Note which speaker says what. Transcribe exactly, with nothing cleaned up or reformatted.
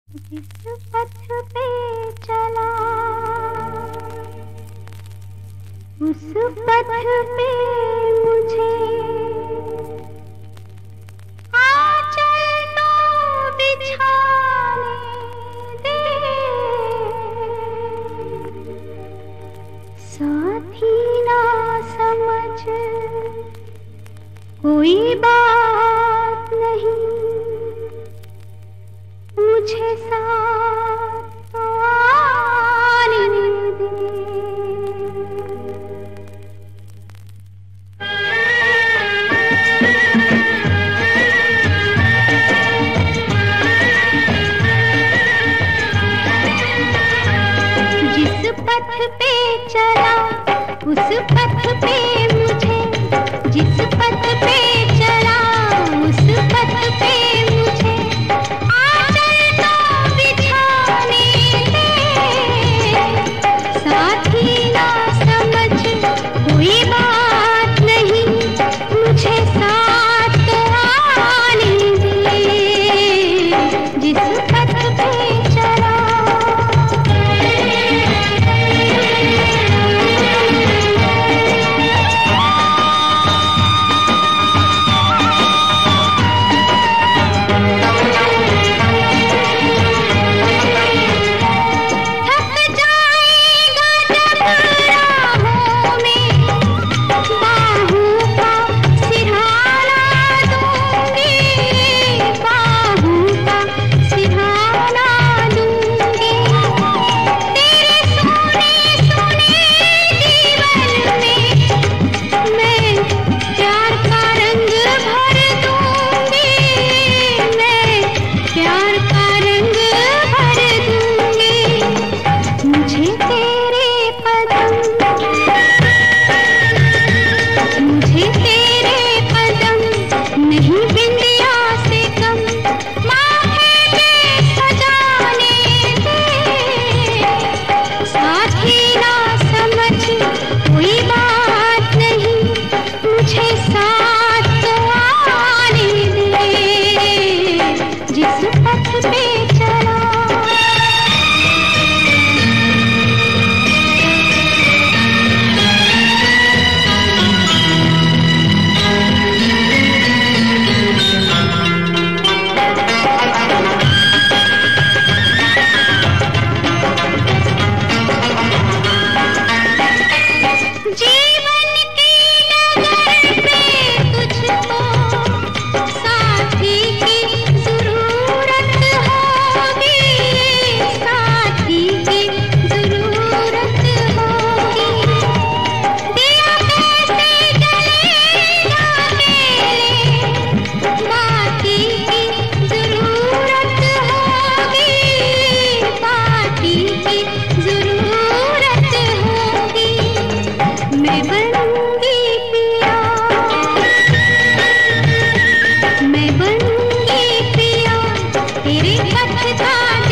Speaker 1: जिस पथ पे चला उस पथ पे मुझे आंचल तो बिछाने दे, साथी ना समझ कोई बात नहीं, मुझे साथ तो आने दे। जिस पथ पे चला उस पथ पे मुझे, जिस पथ पे चला उस पथ पे मुझे आंचल तो बिछाने दे, साथी ना समझ कोई बात नहीं, मुझे साथ तो आने दे। जिस पथ पे चला तेरे पथ का